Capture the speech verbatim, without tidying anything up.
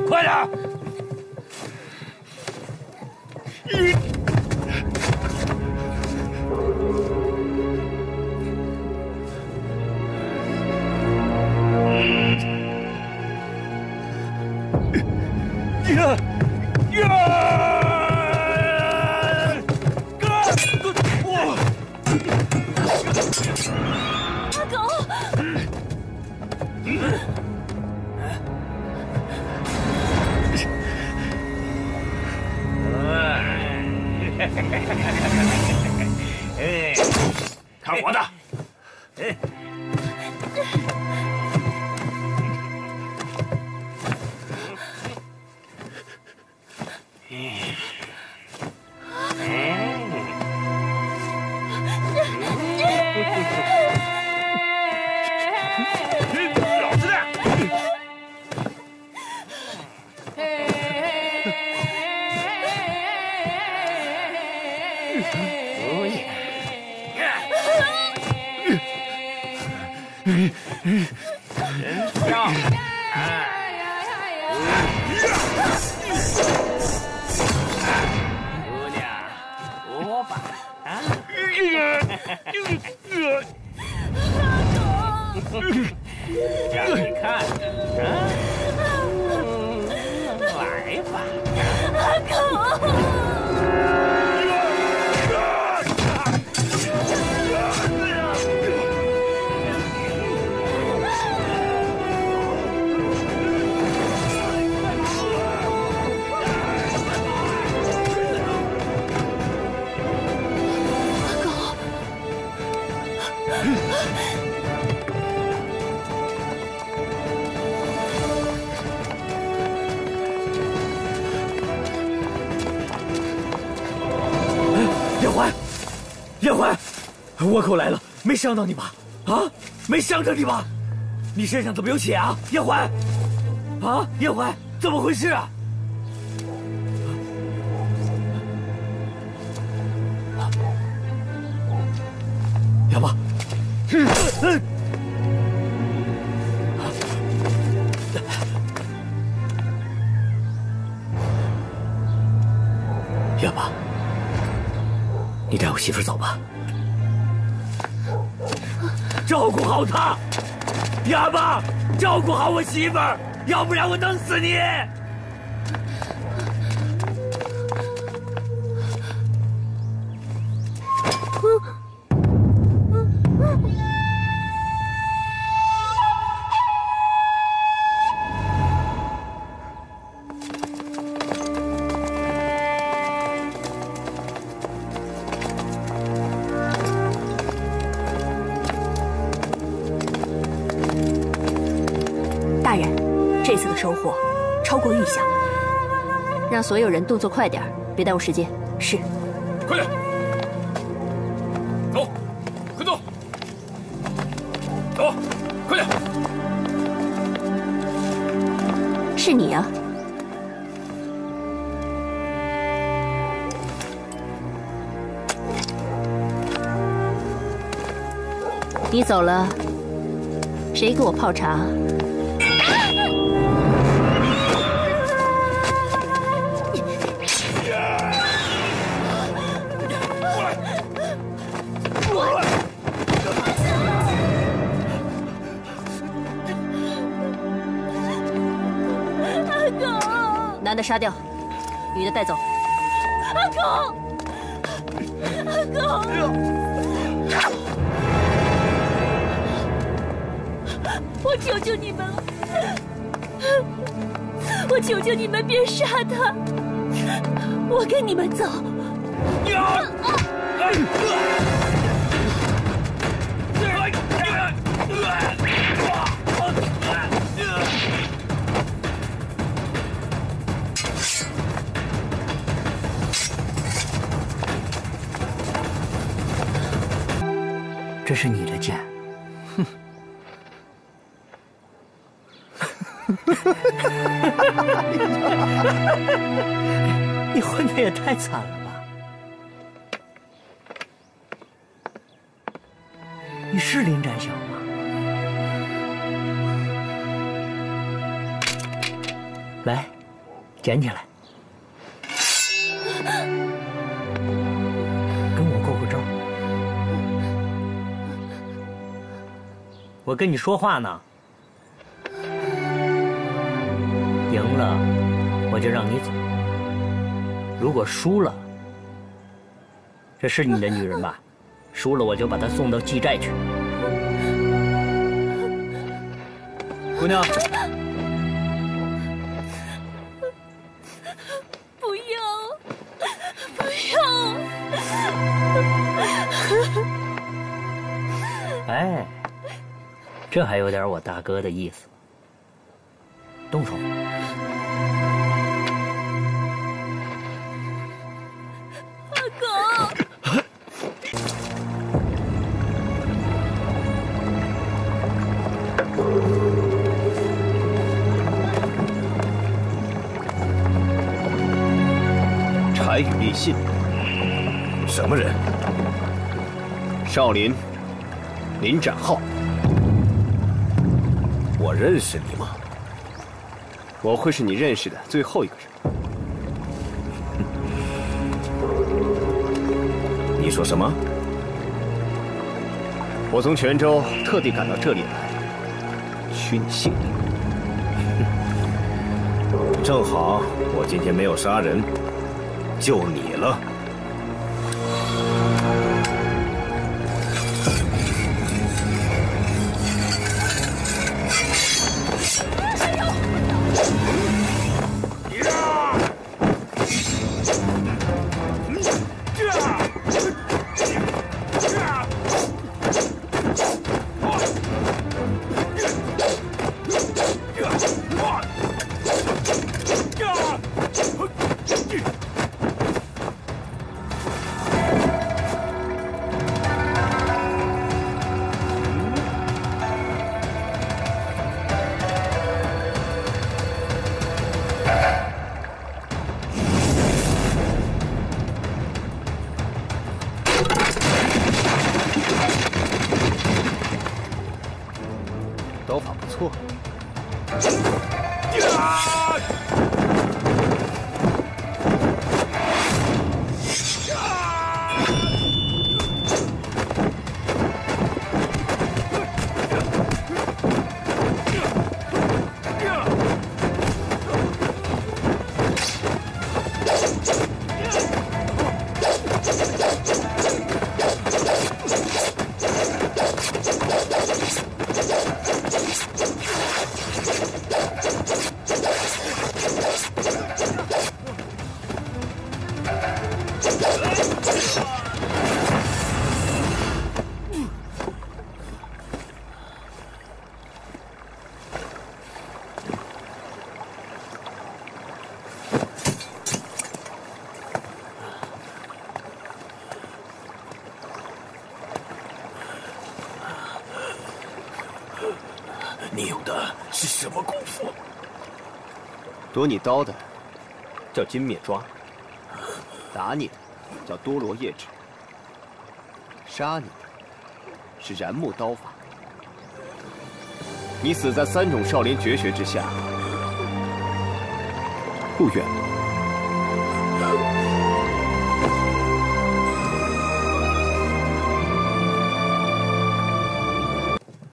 快点！呀呀！ 看我的！老实点！人跳，哎，姑娘，我吧，啊，让你看，啊，来吧，阿狗。 叶怀，叶怀，倭寇来了，没伤到你吧？啊，没伤着你吧？你身上怎么有血啊？叶怀，啊，叶怀，怎么回事啊？要不，嗯嗯。 月爸，你带我媳妇走吧，照顾好她。哑巴，照顾好我媳妇儿，要不然我弄死你！ 大人，这次的收获超过预想，让所有人动作快点，别耽误时间。是， 快点，走，快走，走，快点！ 是你啊！你走了，谁给我泡茶？ 男的杀掉，女的带走。阿狗，阿狗，我求求你们了，我求求你们别杀他，我跟你们走。 这是你的剑，哼！你混的也太惨了吧！你是林斩晓吗？来， 捡起来，跟我过过招。我跟你说话呢。赢了，我就让你走；如果输了，这是你的女人吧？输了我就把她送到妓寨去。姑娘。 不要，不要！ 哎，这还有点我大哥的意思。动手！ 阿狗。 柴与立信， 什么人？ 少林林展浩。 我认识你吗？ 我会是你认识的最后一个人。 你说什么？ 我从泉州特地赶到这里来，取你性命。 正好我今天没有杀人。 就你了。 刀法不错。 你有的是什么功夫？ 夺你刀的叫金灭抓，打你的叫多罗夜指，杀你的是燃木刀法。你死在三种少林绝学之下，不远了。